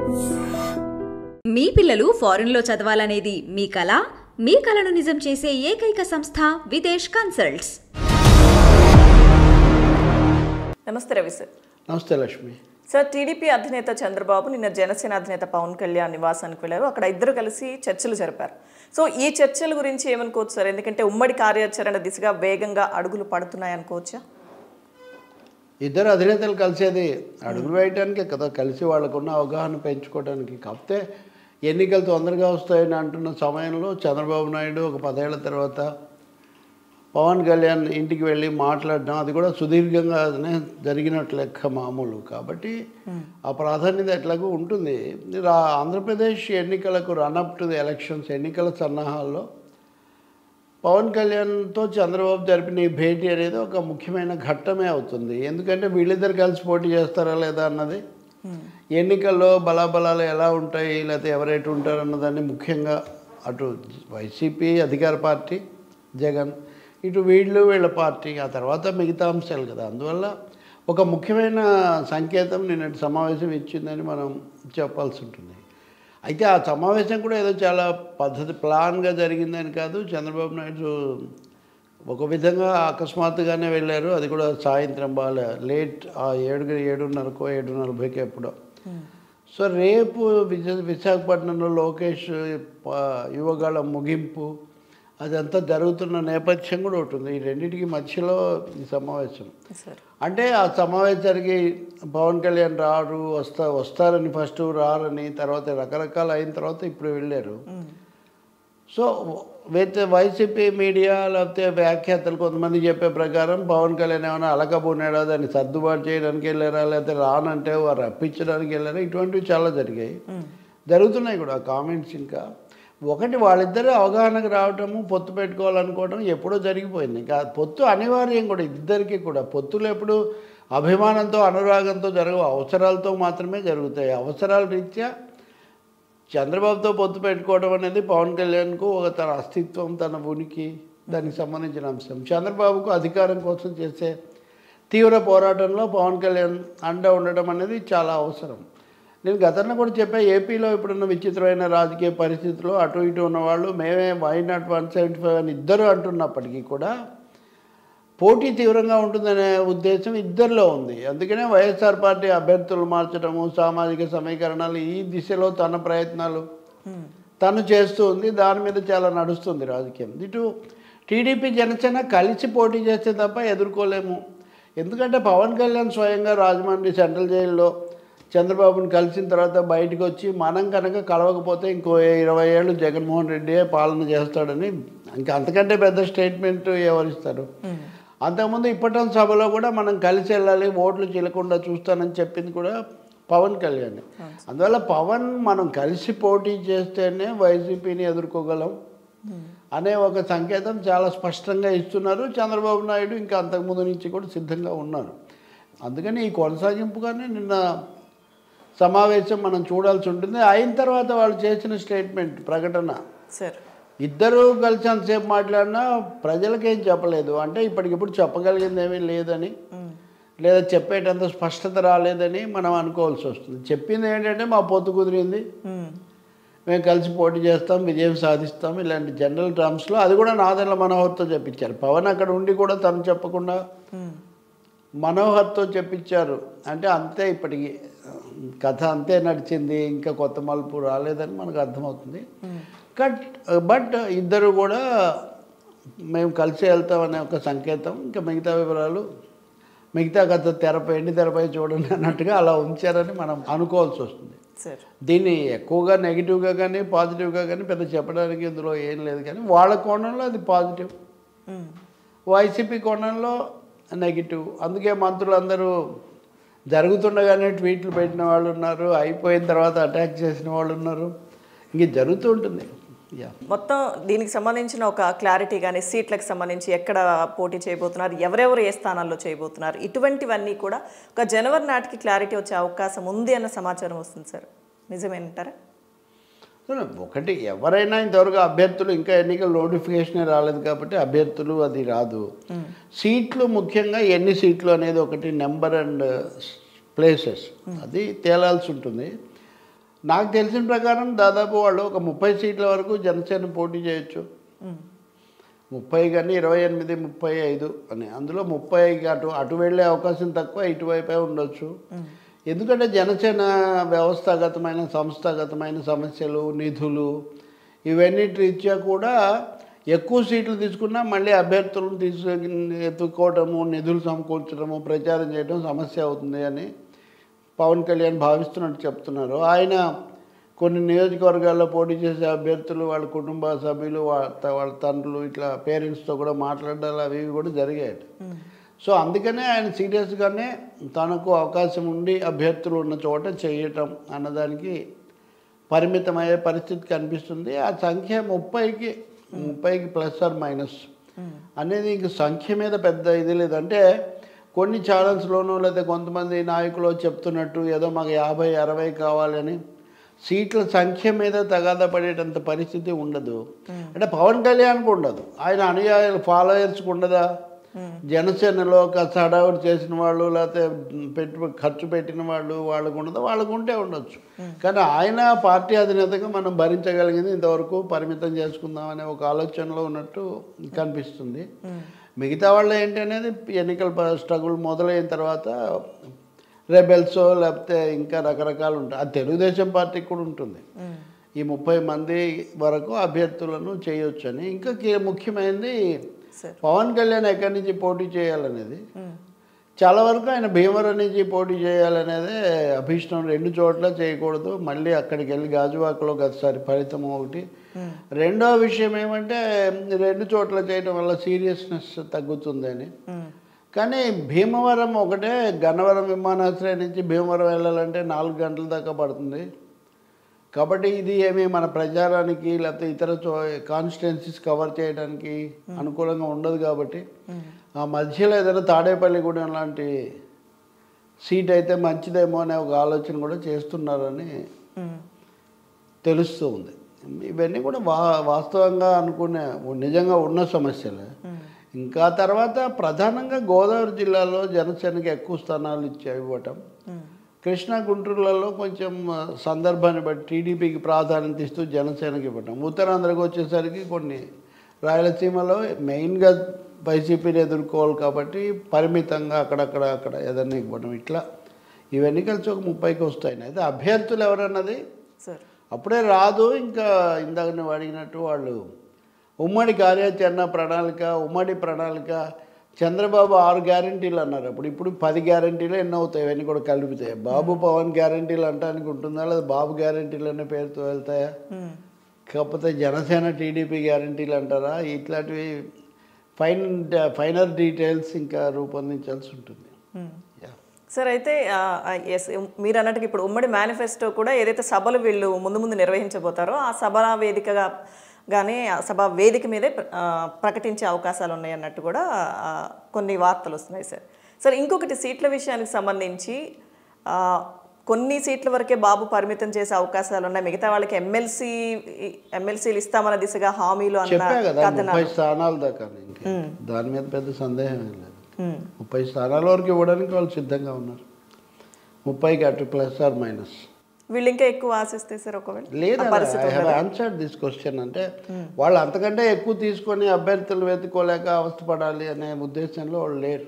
మీ పిల్లలు ఫారెన్లో చదవాలనేది మీ కల? మీ కలను నిజం చేసే ఏకైక సంస్థ విదేశ్ కన్సల్ట్స్. నమస్తే రవి సార్. నమస్తే లక్ష్మి సార్, టీడీపీ అధినేత చంద్రబాబు నిన్న జనసేన అధినేత పవన్ కళ్యాణ్ నివాసానికి వెళ్ళారు. అక్కడ ఇద్దరు కలిసి చర్చలు జరిపారు. సో ఈ చర్చల గురించి ఏమనుకోవచ్చు సార్? ఎందుకంటే ఉమ్మడి కార్యాచరణ దిశగా వేగంగా అడుగులు పడుతున్నాయి అనుకోవచ్చా? ఇద్దరు అధినేతలు కలిసేది అడుగులు వేయటానికే కదా, కలిసి వాళ్ళకున్న అవగాహన పెంచుకోవడానికి. కాకపోతే ఎన్నికలు తొందరగా వస్తాయని అంటున్న సమయంలో చంద్రబాబు నాయుడు ఒక 10 ఏళ్ల తర్వాత పవన్ కళ్యాణ్ ఇంటికి వెళ్ళి మాట్లాడడం, అది కూడా సుదీర్ఘంగానే జరిగినట్లు లెక్క మామూలు. కాబట్టి ఆ ప్రాధాన్యత ఎట్లాగూ ఉంటుంది. ఆంధ్రప్రదేశ్ ఎన్నికలకు రన్అప్ టు ది ఎలక్షన్స్, ఎన్నికల సన్నాహాల్లో పవన్ కళ్యాణ్తో చంద్రబాబు జరిపిన ఈ భేటీ అనేది ఒక ముఖ్యమైన ఘట్టమే అవుతుంది. ఎందుకంటే వీళ్ళిద్దరు కలిసి పోటీ చేస్తారా లేదా అన్నది, ఎన్నికల్లో బలాబలాలు ఎలా ఉంటాయి, లేకపోతే ఎవరైతే ఉంటారు అన్నదాన్ని ముఖ్యంగా అటు వైసీపీ అధికార పార్టీ జగన్, ఇటు వీళ్ళ పార్టీ, ఆ తర్వాత మిగతా అంశాలు కదా. అందువల్ల ఒక ముఖ్యమైన సంకేతం నిన్నటి సమావేశం ఇచ్చిందని మనం చెప్పాల్సి ఉంటుంది. అయితే ఆ సమావేశం కూడా ఏదో చాలా ప్లాన్గా జరిగిందని కాదు. చంద్రబాబు నాయుడు ఒక విధంగా అకస్మాత్తుగానే వెళ్ళారు. అది కూడా సాయంత్రం బాగా లేట్, 7:30కో 7:40కో ఎప్పుడో. సో రేపు విశాఖపట్నంలో లోకేష్ యువగాళ ముగింపు అదంతా జరుగుతున్న నేపథ్యం కూడా ఉంటుంది. ఈ రెండింటికి మధ్యలో ఈ సమావేశం. అంటే ఆ సమావేశానికి పవన్ కళ్యాణ్ వస్తారని ఫస్ట్ రారని, తర్వాత రకరకాలు అయిన తర్వాత ఇప్పుడు వెళ్ళారు. సో వైసీపీ మీడియా లేకపోతే వ్యాఖ్యాతలు కొంతమంది చెప్పే ప్రకారం పవన్ కళ్యాణ్ ఏమైనా అలకబోనాడా, దాన్ని సర్దుబాటు చేయడానికి వెళ్ళారా, లేకపోతే రానంటే వారు రప్పించడానికి వెళ్ళారా, ఇటువంటివి చాలా జరుగుతున్నాయి కూడా కామెంట్స్. ఇంకా ఒకటి, వాళ్ళిద్దరూ అవగాహనకు రావటము, పొత్తు పెట్టుకోవాలనుకోవడం ఎప్పుడో జరిగిపోయింది. ఇంకా పొత్తు అనివార్యం కూడా ఇద్దరికి కూడా. పొత్తులు ఎప్పుడు అభిమానంతో అనురాగంతో జరగవు, అవసరాలతో మాత్రమే జరుగుతాయి. అవసరాల రీత్యా చంద్రబాబుతో పొత్తు పెట్టుకోవడం అనేది పవన్ కళ్యాణ్కు ఒక తన అస్తిత్వం, తన ఉనికి, దానికి సంబంధించిన అంశం. చంద్రబాబుకు అధికారం కోసం చేసే తీవ్ర పోరాటంలో పవన్ కళ్యాణ్ అండ ఉండడం అనేది చాలా అవసరం. నేను గతంలో కూడా చెప్పా, ఏపీలో ఇప్పుడున్న విచిత్రమైన రాజకీయ పరిస్థితుల్లో అటు ఇటు ఉన్నవాళ్ళు మేమే వై నాట్ 175 అని ఇద్దరు అంటున్నప్పటికీ కూడా పోటీ తీవ్రంగా ఉంటుందనే ఉద్దేశం ఇద్దరిలో ఉంది. అందుకనే వైఎస్ఆర్ పార్టీ అభ్యర్థులు మార్చడము, సామాజిక సమీకరణాలు, ఈ దిశలో తన ప్రయత్నాలు తను చేస్తూ ఉంది. దాని మీద చాలా నడుస్తుంది రాజకీయం. ఇటు టీడీపీ జనసేన కలిసి పోటీ చేస్తే తప్ప ఎదుర్కోలేము. ఎందుకంటే పవన్ కళ్యాణ్ స్వయంగా రాజమండ్రి సెంట్రల్ జైల్లో చంద్రబాబుని కలిసిన తర్వాత బయటకు వచ్చి మనం కనుక కలవకపోతే ఇంకో 20 ఏళ్ళు జగన్మోహన్ రెడ్డియే పాలన చేస్తాడని, ఇంకా అంతకంటే పెద్ద స్టేట్మెంట్ ఎవరిస్తారు? అంతకుముందు ఇప్పటి సభలో కూడా మనం కలిసి వెళ్ళాలి, ఓట్లు చీలకుండా చూస్తానని చెప్పింది కూడా పవన్ కళ్యాణ్. అందువల్ల మనం కలిసి పోటీ చేస్తేనే వైసీపీని ఎదుర్కోగలం అనే ఒక సంకేతం చాలా స్పష్టంగా ఇస్తున్నారు చంద్రబాబు నాయుడు. ఇంకా అంతకుముందు నుంచి కూడా సిద్ధంగా ఉన్నారు. అందుకని ఈ కొనసాగింపుగానే నిన్న సమావేశం మనం చూడాల్సి ఉంటుంది. అయిన తర్వాత వాళ్ళు చేసిన స్టేట్మెంట్, ప్రకటన, ఇద్దరు కలిసి అంతసేపు మాట్లాడినా ప్రజలకేం చెప్పలేదు. అంటే ఇప్పటికిప్పుడు చెప్పగలిగింది ఏమీ లేదని, లేదా చెప్పేటంత స్పష్టత రాలేదని మనం అనుకోవాల్సి వస్తుంది. చెప్పింది ఏంటంటే మా పొత్తు కుదిరింది, మేము కలిసి పోటీ చేస్తాం, విజయం సాధిస్తాం, ఇలాంటి జనరల్ టర్మ్స్లో. అది కూడా నాదెండ్ల మనోహర్తో చెప్పించారు. పవన్ అక్కడ ఉండి కూడా తను చెప్పకుండా మనోహర్తో చెప్పించారు. అంటే అంతే, ఇప్పటికి కథ అంతే నడిచింది, ఇంకా కొత్త మలుపు రాలేదని మనకు అర్థమవుతుంది. బట్ ఇద్దరు కూడా మేము కలిసి వెళ్తామనే ఒక సంకేతం. ఇంకా మిగతా వివరాలు, మిగతా కథ ఎండి తెరపై చూడండి అన్నట్టుగా అలా ఉంచారని మనం అనుకోవాల్సి వస్తుంది. దీన్ని ఎక్కువగా నెగిటివ్గా కానీ పాజిటివ్గా కానీ పెద్ద చెప్పడానికి ఇందులో ఏం లేదు. కానీ వాళ్ళ కోణంలో అది పాజిటివ్, వైసీపీ కోణంలో నెగిటివ్. అందుకే మంత్రులందరూ జరుగుతుండగానే ట్వీట్లు పెట్టిన వాళ్ళు ఉన్నారు, అయిపోయిన తర్వాత అటాక్ చేసిన వాళ్ళు ఉన్నారు. ఇంక జరుగుతూ ఉంటుంది. మొత్తం దీనికి సంబంధించిన ఒక క్లారిటీ కానీ, సీట్లకు సంబంధించి ఎక్కడ పోటీ చేయబోతున్నారు, ఎవరెవరు ఏ స్థానాల్లో చేయబోతున్నారు, ఇటువంటివన్నీ కూడా ఒక జనవరి నాటికి క్లారిటీ వచ్చే అవకాశం ఉంది అన్న సమాచారం వస్తుంది సార్. నిజమేంటారా? ఒకటి, ఎవరైనా ఇంతవరకు అభ్యర్థులు, ఇంకా ఎన్నికల నోటిఫికేషనే రాలేదు కాబట్టి అభ్యర్థులు అది రాదు. సీట్లు, ముఖ్యంగా ఎన్ని సీట్లు అనేది ఒకటి, నెంబర్ అండ్ ప్లేసెస్, అది తేలాల్సి ఉంటుంది. నాకు తెలిసిన ప్రకారం దాదాపు వాళ్ళు ఒక 30 సీట్ల వరకు జనసేన పోటీ చేయొచ్చు. 30 కానీ 28, 35 అని. అందులో 30కి అటు వెళ్ళే అవకాశం తక్కువ, ఇటువైపే ఉండొచ్చు. ఎందుకంటే జనసేన వ్యవస్థాగతమైన సంస్థాగతమైన సమస్యలు, నిధులు ఇవన్నీ రీత్యా కూడా ఎక్కువ సీట్లు తీసుకున్నా మళ్ళీ అభ్యర్థులను ఎత్తుకోవటము, నిధులు సమకూర్చడము, ప్రచారం చేయడం సమస్య అవుతుంది అని పవన్ కళ్యాణ్ భావిస్తున్నట్టు చెప్తున్నారు. ఆయన కొన్ని నియోజకవర్గాల్లో పోటీ చేసే అభ్యర్థులు వాళ్ళ కుటుంబ సభ్యులు, వాళ్ళ తండ్రులు ఇట్లా పేరెంట్స్తో కూడా మాట్లాడాలి, అవి కూడా జరిగాయి. సో అందుకనే ఆయన సీరియస్గానే తనకు అవకాశం ఉండి అభ్యర్థులు ఉన్న చోట చేయటం అన్నదానికి పరిమితమయ్యే పరిస్థితి కనిపిస్తుంది. ఆ సంఖ్య 30కి ప్లస్ ఆర్ మైనస్ అనేది ఇంక సంఖ్య మీద పెద్ద ఇది లేదంటే కొన్ని ఛానల్స్లోనూ లేదా కొంతమంది నాయకులు చెప్తున్నట్టు ఏదో మాకు 50, 60 కావాలని సీట్ల సంఖ్య మీద తగాదా పడేటంత పరిస్థితి ఉండదు. అంటే పవన్ కళ్యాణ్కి ఉండదు, ఆయన అనుయాయులు ఫాలోయర్స్కి ఉండదా? జనసేనలో కాస్త హడావుడి చేసిన వాళ్ళు లేకపోతే ఖర్చు పెట్టిన వాళ్ళకు ఉండదు, వాళ్ళకు ఉంటే ఉండొచ్చు. కానీ ఆయన పార్టీ అధినేతగా మనం భరించగలిగింది ఇంతవరకు పరిమితం చేసుకుందామనే ఒక ఆలోచనలో ఉన్నట్టు కనిపిస్తుంది. మిగతా వాళ్ళు ఏంటి అనేది ఎన్నికల స్ట్రగుల్ మొదలైన తర్వాత రెబెల్సో లేకపోతే ఇంకా రకరకాలు ఉంటాయి. అది తెలుగుదేశం పార్టీకి కూడా ఉంటుంది. ఈ 30 మంది వరకు అభ్యర్థులను చేయొచ్చని. ఇంకా ముఖ్యమైనది పవన్ కళ్యాణ్ ఎక్కడి నుంచి పోటీ చేయాలనేది. చాలా వరకు ఆయన భీమవరం నుంచి పోటీ చేయాలనేదే అభిష్టం. 2 చోట్ల చేయకూడదు, మళ్ళీ అక్కడికి వెళ్ళి గాజువాకలో గతసారి ఫలితం ఒకటి. రెండో విషయం ఏమంటే 2 చోట్ల చేయడం వల్ల సీరియస్నెస్ తగ్గుతుందని. కానీ భీమవరం ఒకటే, గన్నవరం విమానాశ్రయం నుంచి భీమవరం వెళ్ళాలంటే 4 గంటల దాకా పడుతుంది. కాబట్టి ఇది ఏమి మన ప్రచారానికి లేకపోతే ఇతర కాన్స్టిట్యున్సీస్ కవర్ చేయడానికి అనుకూలంగా ఉండదు. కాబట్టి ఆ మధ్యలో ఏదైనా తాడేపల్లిగూడెం లాంటి సీట్ అయితే మంచిదేమో అనే ఒక ఆలోచన కూడా చేస్తున్నారని తెలుస్తూ ఉంది. ఇవన్నీ కూడా వాస్తవంగా అనుకునే నిజంగా ఉన్న సమస్యలే. ఇంకా తర్వాత ప్రధానంగా గోదావరి జిల్లాలో జనసేనకి ఎక్కువ స్థానాలు ఇవ్వటం, కృష్ణా గుంటూరులలో కొంచెం సందర్భాన్ని బట్టి టీడీపీకి ప్రాధాన్యత ఇస్తూ జనసేనకి ఇవ్వటం, ఉత్తరాంధ్రకు వచ్చేసరికి కొన్ని రాయలసీమలో మెయిన్గా వైసీపీని ఎదుర్కోవాలి కాబట్టి పరిమితంగా అక్కడ ఏదన్నా ఇవ్వడం, ఇట్లా ఇవన్నీ కలిసి ఒక 30కి వస్తాయి. అయితే అభ్యర్థులు ఎవరన్నది అప్పుడే రాదు. ఇంకా ఇందాక నువ్వు అడిగినట్టు వాళ్ళు ఉమ్మడి కార్యాచరణ ప్రణాళిక, ఉమ్మడి ప్రణాళిక, చంద్రబాబు 6 గ్యారంటీలు అన్నారు. ఇప్పుడు 10 గ్యారంటీలు ఎన్నో అవుతాయి, ఇవన్నీ కూడా కలిపితే. బాబు పవన్ గ్యారంటీలు అంటానికి ఉంటుందా, లేదా బాబు గ్యారంటీలు అనే పేరుతో వెళ్తాయా? కాకపోతే జనసేన టీడీపీ గ్యారంటీలు అంటారా? ఇట్లాంటివి ఫైనల్ డీటెయిల్స్ ఇంకా రూపొందించాల్సి ఉంటుంది. సార్ అయితే మీరు అన్నట్టుగా ఇప్పుడు ఉమ్మడి మేనిఫెస్టో కూడా ఏదైతే సభలు వీళ్ళు ముందు నిర్వహించబోతారో ఆ సభ వేదికగా కానీ సభా వేదిక మీదే ప్రకటించే అవకాశాలు ఉన్నాయి అన్నట్టు కూడా కొన్ని వార్తలు వస్తున్నాయి సార్. ఇంకొకటి సీట్ల విషయానికి సంబంధించి కొన్ని సీట్ల వరకే బాబు పరిమితం చేసే అవకాశాలు ఉన్నాయి, మిగతా వాళ్ళకి ఎమ్మెల్సీలు ఇస్తామన్న దిశగా హామీలు అన్న స్థానాల దాకా దాని మీద పెద్ద సందేహం ఏం లేదు. 30 స్థానాల వరకు ఇవ్వడానికి వాళ్ళు సిద్ధంగా ఉన్నారు. 30కి అటు ప్లస్ ఆర్ మైనస్. వీళ్ళు ఇంకా ఎక్కువ ఆశిస్తే సార్ ఒకవేళ లేదా I have answered this question. అంటే వాళ్ళు అంతకంటే ఎక్కువ తీసుకొని అభ్యర్థులు వెతుకోలేక అవస్థపడాలి అనే ఉద్దేశంలో వాళ్ళు లేరు.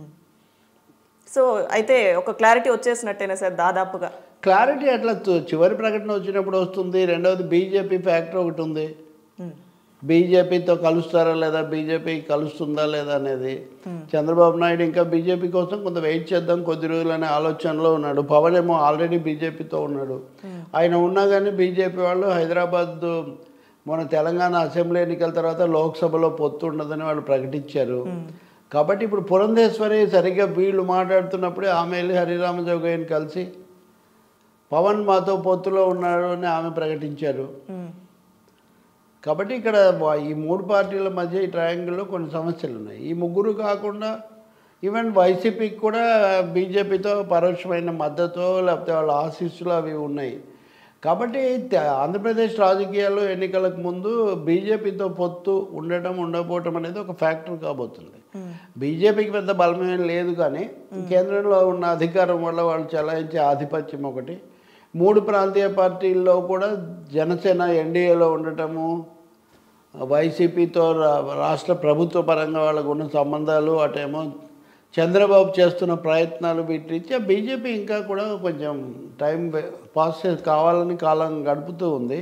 సో అయితే ఒక క్లారిటీ వచ్చేసినట్టేనా సార్ దాదాపుగా? క్లారిటీ అట్లా చివరి ప్రకటన వచ్చినప్పుడు వస్తుంది. రెండవది బీజేపీ ఫ్యాక్టర్ ఒకటి ఉంది. బీజేపీతో కలుస్తారా లేదా, బీజేపీ కలుస్తుందా లేదా అనేది. చంద్రబాబు నాయుడు ఇంకా బీజేపీ కోసం కొంత వెయిట్ చేద్దాం కొద్ది రోజులు అనే ఆలోచనలో ఉన్నాడు. పవన్ ఏమో ఆల్రెడీ బీజేపీతో ఉన్నాడు. ఆయన ఉన్నా కానీ బీజేపీ వాళ్ళు హైదరాబాద్ మన తెలంగాణ అసెంబ్లీ ఎన్నికల తర్వాత లోక్సభలో పొత్తు ఉండదని వాళ్ళు ప్రకటించారు. కాబట్టి ఇప్పుడు పురంధేశ్వరి సరిగ్గా వీళ్ళు మాట్లాడుతున్నప్పుడే ఆమె వెళ్ళి హరిరామ జోగయ్యని కలిసి పవన్ మాతో పొత్తులో ఉన్నాడు అని ఆమె ప్రకటించారు. కాబట్టి ఇక్కడ ఈ 3 పార్టీల మధ్య ఈ ట్రయాంగిల్లో కొన్ని సమస్యలు ఉన్నాయి. ఈ 3 కాకుండా ఈవెన్ వైసీపీకి కూడా బీజేపీతో పరోక్షమైన మద్దతు లేకపోతే వాళ్ళ ఆశీస్సులు అవి ఉన్నాయి. కాబట్టి ఆంధ్రప్రదేశ్ రాజకీయాల్లో ఎన్నికలకు ముందు బీజేపీతో పొత్తు ఉండకపోవటం అనేది ఒక ఫ్యాక్టర్ కాబోతుంది. బీజేపీకి పెద్ద బలమేం లేదు, కానీ కేంద్రంలో ఉన్న అధికారం వల్ల వాళ్ళు చలాయించే ఆధిపత్యం ఒకటి, 3 ప్రాంతీయ పార్టీల్లో కూడా జనసేన ఎన్డీఏలో ఉండటము, వైసీపీతో రాష్ట్ర ప్రభుత్వ పరంగా వాళ్ళకు ఉన్న సంబంధాలు, అటేమో చంద్రబాబు చేస్తున్న ప్రయత్నాలు, వీటి రీత్యా బీజేపీ ఇంకా కూడా కొంచెం టైం పాస్ కావాలని కాలం గడుపుతూ ఉంది.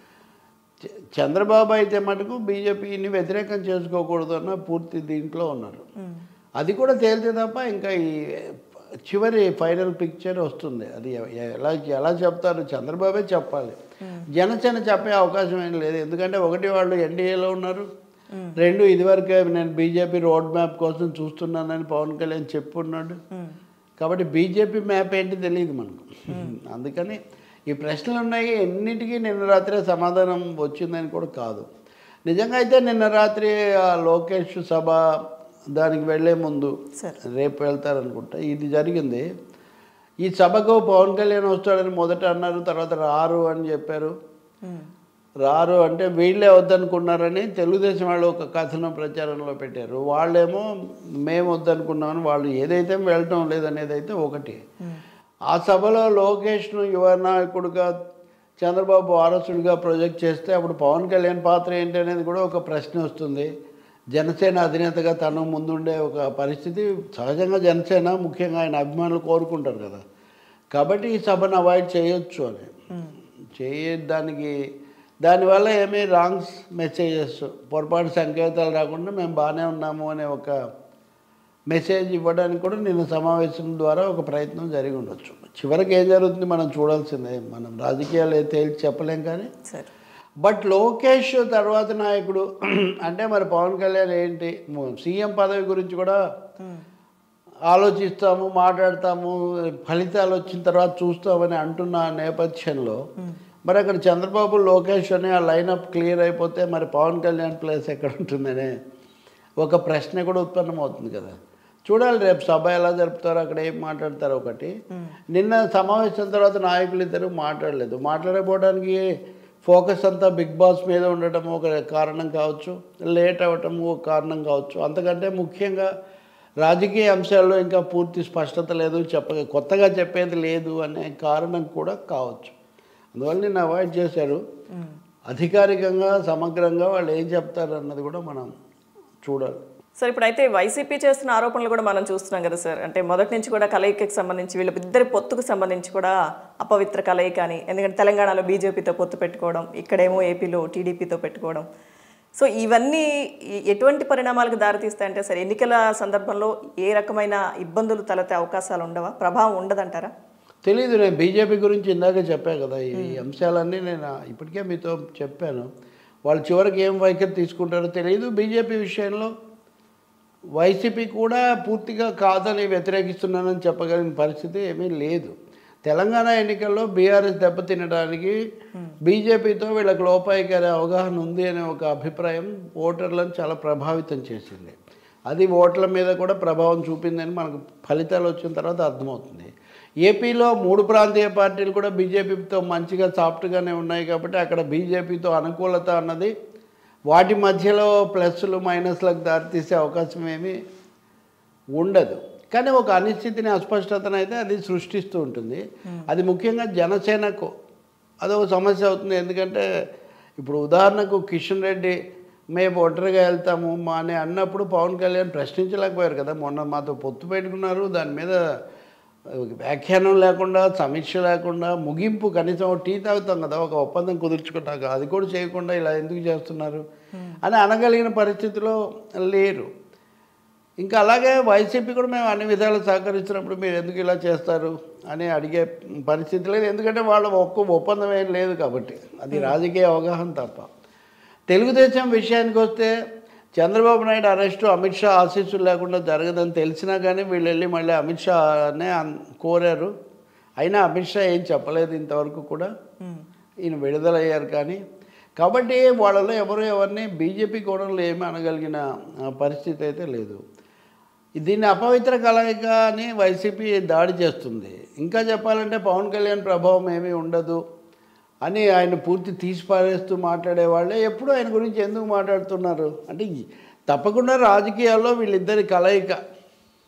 చంద్రబాబు అయితే మటుకు బీజేపీని వ్యతిరేకం చేసుకోకూడదు అన్న పూర్తి దీంట్లో ఉన్నారు. అది కూడా తేలితే తప్ప ఇంకా ఈ చివరి ఫైనల్ పిక్చర్ వస్తుంది. అది ఎలా చెప్తారు, చంద్రబాబే చెప్పాలి. జనసేన చెప్పే అవకాశం ఏం లేదు. ఎందుకంటే ఒకటి వాళ్ళు ఎన్డీఏలో ఉన్నారు, 2 ఇదివరకే నేను బీజేపీ రోడ్ మ్యాప్ కోసం చూస్తున్నానని పవన్ కళ్యాణ్ చెప్పున్నాడు. కాబట్టి బీజేపీ మ్యాప్ ఏంటి తెలియదు మనకు. అందుకని ఈ ప్రశ్నలు ఉన్నాయి. ఎన్నిటికీ నిన్న రాత్రే సమాధానం వచ్చిందని కూడా కాదు. నిజంగా అయితే నిన్న రాత్రి లోకేష్ సభ దానికి వెళ్ళే ముందు, రేపు వెళ్తారనుకుంటా, ఇది జరిగింది. ఈ సభకు పవన్ కళ్యాణ్ వస్తాడని మొదట అన్నారు, తర్వాత రారు అని చెప్పారు. రారు అంటే వీళ్ళే వద్దనుకున్నారని తెలుగుదేశం వాళ్ళు ఒక కథనం ప్రచారంలో పెట్టారు. వాళ్ళేమో మేము వద్దనుకున్నామని, వాళ్ళు ఏదైతే వెళ్ళటం లేదనేది అయితే ఒకటి. ఆ సభలో లోకేష్ను యువ నాయకుడిగా చంద్రబాబు వారసుడిగా ప్రొజెక్ట్ చేస్తే అప్పుడు పవన్ కళ్యాణ్ పాత్ర ఏంటి అనేది కూడా ఒక ప్రశ్న వస్తుంది. జనసేన అధినేతగా తను ముందుండే ఒక పరిస్థితి సహజంగా జనసేన ముఖ్యంగా ఆయన అభిమానులు కోరుకుంటారు కదా. కాబట్టి ఈ సభను అవాయిడ్ చేయొచ్చు అని చేయడానికి, దానివల్ల ఏమీ రాంగ్స్ మెసేజెస్, పొరపాటు సంకేతాలు రాకుండా మేము బాగానే ఉన్నాము అనే ఒక మెసేజ్ ఇవ్వడానికి కూడా నిన్న సమావేశం ద్వారా ఒక ప్రయత్నం జరిగి ఉండొచ్చు. చివరికి ఏం జరుగుతుంది మనం చూడాల్సిందే. మనం రాజకీయాలు తేల్చి చెప్పలేం కానీ. బట్ లోకేష్ తర్వాత నాయకుడు అంటే మరి పవన్ కళ్యాణ్ ఏంటి, సీఎం పదవి గురించి కూడా ఆలోచిస్తాము, మాట్లాడతాము, ఫలితాలు వచ్చిన తర్వాత చూస్తామని అంటున్న నేపథ్యంలో మరి అక్కడ చంద్రబాబు లోకేష్ అని ఆ లైనప్ క్లియర్ అయిపోతే మరి పవన్ కళ్యాణ్ ప్లేస్ ఎక్కడ ఉంటుందనే ఒక ప్రశ్న కూడా ఉత్పన్నమవుతుంది కదా. చూడాలి రేపు సభ ఎలా జరుపుతారో, అక్కడ ఏం మాట్లాడతారో. ఒకటి నిన్న సమావేశం తర్వాత నాయకులు ఇద్దరు మాట్లాడలేదు. మాట్లాడకపోవడానికి ఫోకస్ అంతా బిగ్ బాస్ మీద ఉండటం ఒక కారణం కావచ్చు, లేట్ అవ్వటం ఒక కారణం కావచ్చు. అంతకంటే ముఖ్యంగా రాజకీయ అంశాల్లో ఇంకా పూర్తి స్పష్టత లేదు, కొత్తగా చెప్పేది లేదు అనే కారణం కూడా కావచ్చు. అందువల్ల నేను అవాయిడ్ చేశారు. అధికారికంగా సమగ్రంగా వాళ్ళు ఏం చెప్తారు అన్నది కూడా మనం చూడాలి. సార్ ఇప్పుడైతే వైసీపీ చేస్తున్న ఆరోపణలు కూడా మనం చూస్తున్నాం కదా సార్. అంటే మొదటి నుంచి కూడా కలయికకి సంబంధించి వీళ్ళిద్దరి పొత్తుకు సంబంధించి కూడా అపవిత్ర కలయిక అని. ఎందుకంటే తెలంగాణలో బీజేపీతో పొత్తు పెట్టుకోవడం, ఇక్కడేమో ఏపీలో టీడీపీతో పెట్టుకోవడం. సో ఇవన్నీ ఎటువంటి పరిణామాలకు దారితీస్తాయంటే సార్ ఎన్నికల సందర్భంలో ఏ రకమైన ఇబ్బందులు తలెత్తే అవకాశాలు ఉండవా, ప్రభావం ఉండదంటారా? తెలీదు. నేను బీజేపీ గురించి ఇందాక చెప్పాను కదా, ఈ అంశాలన్నీ నేను ఇప్పటికే మీతో చెప్పాను. వాళ్ళు చివరికి ఏం వైఖరి తీసుకుంటారో తెలియదు. బీజేపీ విషయంలో వైసీపీ కూడా పూర్తిగా కాదని వ్యతిరేకిస్తున్నానని చెప్పగలిగిన పరిస్థితి ఏమీ లేదు. తెలంగాణ ఎన్నికల్లో బీఆర్ఎస్ దెబ్బతినడానికి బీజేపీతో వీళ్ళకి లోపాయికారి అవగాహన ఉంది అనే ఒక అభిప్రాయం ఓటర్లను చాలా ప్రభావితం చేసింది. అది ఓట్ల మీద కూడా ప్రభావం చూపిందని మనకు ఫలితాలు వచ్చిన తర్వాత అర్థమవుతుంది. ఏపీలో 3 ప్రాంతీయ పార్టీలు కూడా బీజేపీతో మంచిగా సాఫ్ట్గానే ఉన్నాయి కాబట్టి అక్కడ బీజేపీతో అనుకూలత అన్నది వాటి మధ్యలో ప్లస్లు మైనస్లకు దారితీసే అవకాశం ఏమీ ఉండదు. కానీ ఒక అనిశ్చితిని, అస్పష్టతను అయితే అది సృష్టిస్తూ ఉంటుంది. అది ముఖ్యంగా జనసేనకు అదొక సమస్య అవుతుంది. ఎందుకంటే ఇప్పుడు ఉదాహరణకు కిషన్ రెడ్డి మేము ఒంటరిగా వెళ్తాము మా అని అన్నప్పుడు పవన్ కళ్యాణ్ ప్రశ్నించలేకపోయారు కదా. మొన్న మాతో పొత్తు పెట్టుకున్నారు, దాని మీద వ్యాఖ్యానం లేకుండా, సమీక్ష లేకుండా, ముగింపు కనీసం టీ తాగుతాం కదా ఒక ఒప్పందం కుదుర్చుకుంటాక, అది కూడా చేయకుండా ఇలా ఎందుకు చేస్తున్నారు అని అనగలిగిన పరిస్థితిలో లేరు. ఇంకా అలాగే వైసీపీ కూడా మేము అన్ని విధాలు సహకరిస్తున్నప్పుడు మీరు ఎందుకు ఇలా చేస్తారు అని అడిగే పరిస్థితి లేదు. ఎందుకంటే వాళ్ళ ఒప్పందం ఏం లేదు కాబట్టి, అది రాజకీయ అవగాహన తప్ప. తెలుగుదేశం విషయానికి వస్తే చంద్రబాబు నాయుడు అరెస్టు అమిత్ షా ఆశీస్సులు లేకుండా జరగదని తెలిసినా కానీ వీళ్ళు వెళ్ళి మళ్ళీ అమిత్ షానే కోరారు. అయినా అమిత్ షా ఏం చెప్పలేదు ఇంతవరకు కూడా, ఈయన విడుదలయ్యారు. కానీ కాబట్టి వాళ్ళలో ఎవరిని బీజేపీ కోణంలో ఏమీ అనగలిగిన పరిస్థితి అయితే లేదు. దీన్ని అపవిత్ర కలయిక అని వైసీపీ దాడి చేస్తుంది. ఇంకా చెప్పాలంటే పవన్ కళ్యాణ్ ప్రభావం ఏమీ ఉండదు అని ఆయన పూర్తి తీసిపారేస్తూ మాట్లాడేవాళ్ళే ఎప్పుడు ఆయన గురించి ఎందుకు మాట్లాడుతున్నారు అంటే తప్పకుండా రాజకీయాల్లో వీళ్ళిద్దరి కలయిక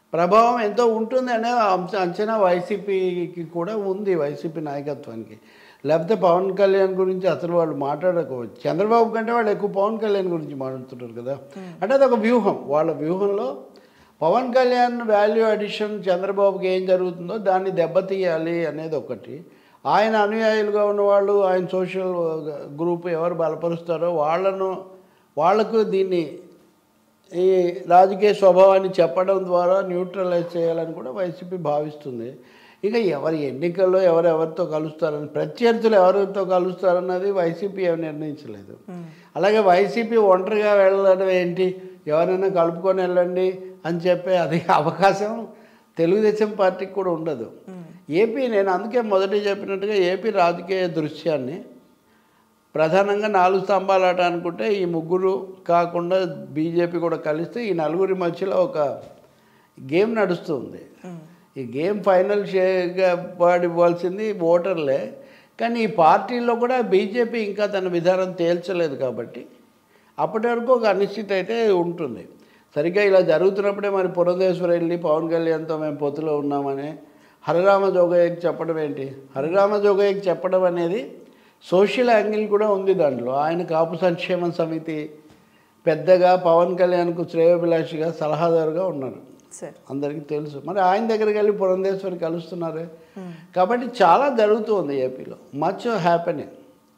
ప్రభావం ఎంతో ఉంటుంది అనే అంచనా వైసీపీకి కూడా ఉంది, వైసీపీ నాయకత్వానికి. లేకపోతే పవన్ కళ్యాణ్ గురించి అసలు వాళ్ళు మాట్లాడకపోవచ్చు. చంద్రబాబు కంటే వాళ్ళు ఎక్కువ పవన్ కళ్యాణ్ గురించి మాట్లాడుతుంటారు కదా. అంటే అదొక వ్యూహం, వాళ్ళ వ్యూహంలో పవన్ కళ్యాణ్ వాల్యూ అడిషన్ చంద్రబాబుకి ఏం జరుగుతుందో దాన్ని దెబ్బతీయాలి అనేది ఒకటి. ఆయన అనుయాయులుగా ఉన్నవాళ్ళు, ఆయన సోషల్ గ్రూప్ ఎవరు బలపరుస్తారో వాళ్లకు దీన్ని ఈ రాజకీయ స్వభావాన్ని చెప్పడం ద్వారా న్యూట్రలైజ్ చేయాలని కూడా వైసీపీ భావిస్తుంది. ఇక ఎవరి ఎన్నికల్లో ఎవరెవరితో కలుస్తారని, ప్రత్యర్థులు ఎవరితో కలుస్తారన్నది వైసీపీ ఏమి నిర్ణయించలేదు. అలాగే వైసీపీ ఒంటరిగా వెళ్ళడం ఏంటి, ఎవరైనా కలుపుకొని వెళ్ళండి అని చెప్పే అది అవకాశం తెలుగుదేశం పార్టీకి కూడా ఉండదు. ఏపీ, నేను అందుకే మొదటి చెప్పినట్టుగా ఏపీ రాజకీయ దృశ్యాన్ని ప్రధానంగా 4 స్తంభాలాట అనుకుంటే ఈ ముగ్గురు కాకుండా బీజేపీ కూడా కలిస్తే ఈ నలుగురి మధ్యలో ఒక గేమ్ నడుస్తుంది. ఈ గేమ్ ఫైనల్ షేగా ఇవ్వాల్సింది ఓటర్లే. కానీ ఈ పార్టీల్లో కూడా బీజేపీ ఇంకా తన విధానం తేల్చలేదు కాబట్టి అప్పటి వరకు ఒక అనిశ్చితి అయితే ఉంటుంది. సరిగ్గా ఇలా జరుగుతున్నప్పుడే మరి పురంధేశ్వరి వెళ్ళి పవన్ కళ్యాణ్తో మేము పొత్తులో ఉన్నామని హరిరామ జోగయ్యకి చెప్పడం ఏంటి? హరిరామ జోగయ్యకి చెప్పడం అనేది సోషల్ యాంగిల్ కూడా ఉంది దాంట్లో. ఆయన కాపు సంక్షేమ సమితి పెద్దగా, పవన్ కళ్యాణ్కు శ్రేయోభిలాషిగా సలహాదారుగా ఉన్నారు, అందరికీ తెలుసు. మరి ఆయన దగ్గరికి వెళ్ళి పురంధేశ్వరి కలుస్తున్నారు. కాబట్టి చాలా జరుగుతుంది ఏపీలో, మచ్ హ్యాపెనింగ్.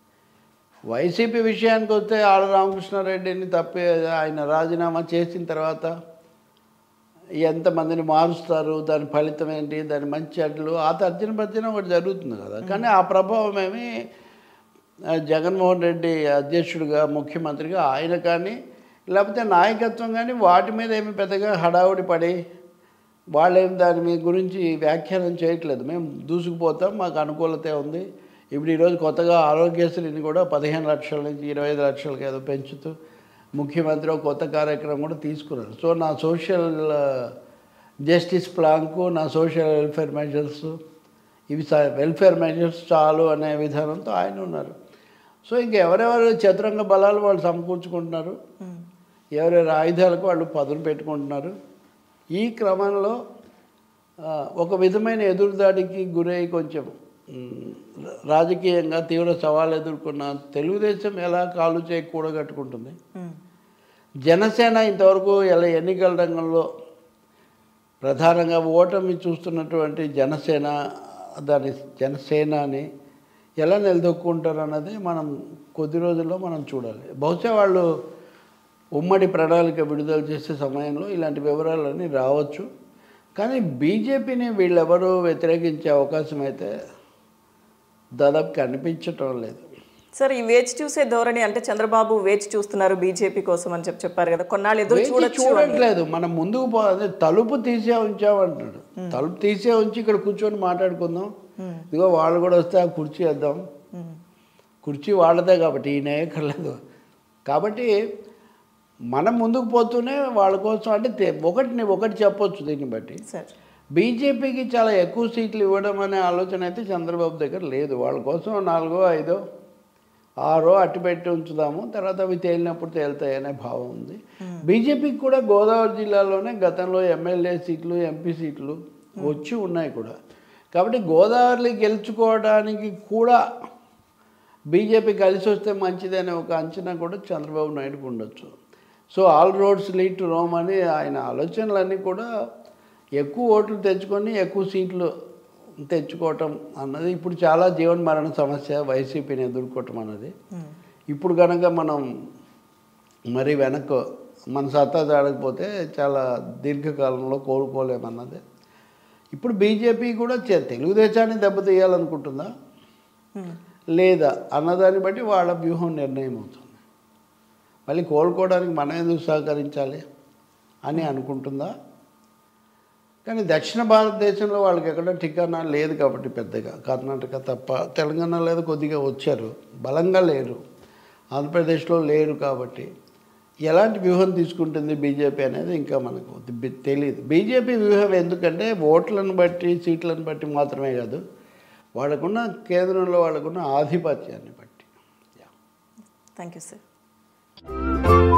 వైసీపీ విషయానికి వస్తే ఆళ్ళ రామకృష్ణారెడ్డిని ఆయన రాజీనామా చేసిన తర్వాత ఎంతమందిని మారుస్తారు, దాని ఫలితం ఏంటి, దాని మంచి చెడ్లు ఆ తర్జన భర్జన ఒకటి జరుగుతుంది కదా. కానీ ఆ ప్రభావం ఏమి జగన్మోహన్ రెడ్డి అధ్యక్షుడిగా, ముఖ్యమంత్రిగా ఆయన కానీ లేకపోతే నాయకత్వం కానీ వాటి మీద ఏమి పెద్దగా హడావుడి పడి వాళ్ళేం దాని మీ గురించి వ్యాఖ్యానం చేయట్లేదు. మేము దూసుకుపోతాం, మాకు అనుకూలత ఉంది. ఇప్పుడు ఈరోజు కొత్తగా ఆరోగ్యశ్రీని కూడా 15 లక్షల నుంచి 25 లక్షలకి ఏదో పెంచుతూ ముఖ్యమంత్రి ఒక కొత్త కార్యక్రమం కూడా తీసుకున్నారు. సో నా సోషల్ జస్టిస్ ప్లాన్కు, నా సోషల్ వెల్ఫేర్ మెజర్స్, ఇవి వెల్ఫేర్ మెజర్స్ చాలు అనే విధానంతో ఆయన ఉన్నారు. సో ఇంక ఎవరెవరు చతురంగ బలాలు వాళ్ళు సమకూర్చుకుంటున్నారు, ఎవరెవరి ఆయుధాలకు వాళ్ళు పదును పెట్టుకుంటున్నారు. ఈ క్రమంలో ఒక విధమైన ఎదురుదాడికి గురై కొంచెం రాజకీయంగా తీవ్ర సవాలు ఎదుర్కొన్న తెలుగుదేశం ఎలా కాలు చేయి కూడగట్టుకుంటుంది. జనసేన ఇంతవరకు ఎలా ఎన్నికల రంగంలో ప్రధానంగా ఓటమి చూస్తున్నటువంటి జనసేనని ఎలా నిలదొక్కుంటారు అన్నది మనం కొద్ది రోజుల్లో మనం చూడాలి. బహుశా వాళ్ళు ఉమ్మడి ప్రణాళిక విడుదల చేసే సమయంలో ఇలాంటి వివరాలన్నీ రావచ్చు. కానీ బీజేపీని వీళ్ళెవరూ వ్యతిరేకించే అవకాశం అయితే దాదాపు కనిపించటం లేదు. సార్, ఈ వేచి చూసే ధోరణి అంటే చంద్రబాబు వేచి చూస్తున్నారు బీజేపీ కోసం అని చెప్పారు కదా, కొన్నాళ్ళు ఎదురు చూడట్లేదు. మనం ముందుకు పోతే తలుపు తీసే ఉంచామంటున్నాడు. తలుపు తీసే ఉంచి ఇక్కడ కూర్చొని మాట్లాడుకుందాం, ఇదిగో వాళ్ళు కూడా వస్తే ఆ కుర్చీ వేద్దాం, కుర్చీ వాళ్ళదే కాబట్టి ఈయన ఎక్కర్లేదు. కాబట్టి మనం ముందుకు పోతూనే వాళ్ళ కోసం అంటే ఒకటి చెప్పొచ్చు. దీన్ని బట్టి బీజేపీకి చాలా ఎక్కువ సీట్లు ఇవ్వడం అనే ఆలోచన అయితే చంద్రబాబు దగ్గర లేదు. వాళ్ళ కోసం 4, 5, 6 అట్టిపెట్టి ఉంచుదాము, తర్వాత అవి తేలినప్పుడు తేలుతాయి అనే భావం ఉంది. బీజేపీకి కూడా గోదావరి జిల్లాలోనే గతంలో ఎమ్మెల్యే సీట్లు, ఎంపీ సీట్లు వచ్చి ఉన్నాయి కూడా. కాబట్టి గోదావరిని గెలుచుకోవడానికి కూడా బీజేపీ కలిసి వస్తే మంచిదనే ఒక అంచనా కూడా చంద్రబాబు నాయుడుకు ఉండొచ్చు. So all roads lead to Rome అని ఆయన ఆలోచనలన్నీ కూడా ఎక్కువ ఓట్లు తెచ్చుకొని ఎక్కువ సీట్లు తెచ్చుకోవటం అన్నది ఇప్పుడు చాలా జీవన మరణ సమస్య వైసీపీని ఎదుర్కోవటం అన్నది. ఇప్పుడు కనుక మనం మరీ వెనక్కు మన సత్తా దాడకపోతే చాలా దీర్ఘకాలంలో కోలుకోలేమన్నది. ఇప్పుడు బీజేపీ కూడా తెలుగుదేశాన్ని దెబ్బతీయాలనుకుంటుందా లేదా అన్నదాన్ని బట్టి వాళ్ళ వ్యూహం నిర్ణయం అవుతుంది. మళ్ళీ కోలుకోవడానికి మనం ఎందుకు సహకరించాలి అని అనుకుంటుందా? కానీ దక్షిణ భారతదేశంలో వాళ్ళకి ఎక్కడ ఠికానా లేదు కాబట్టి పెద్దగా, కర్ణాటక తప్ప, తెలంగాణలో ఏదో కొద్దిగా వచ్చారు, బలంగా లేరు, ఆంధ్రప్రదేశ్లో లేరు. కాబట్టి ఎలాంటి వ్యూహం తీసుకుంటుంది బీజేపీ అనేది ఇంకా మనకు తెలియదు. బీజేపీ వ్యూహం ఎందుకంటే ఓట్లను బట్టి, సీట్లను బట్టి మాత్రమే కాదు, వాళ్ళకున్న కేంద్రంలో వాళ్ళకున్న ఆధిపత్యాన్ని బట్టి. Thank you sir.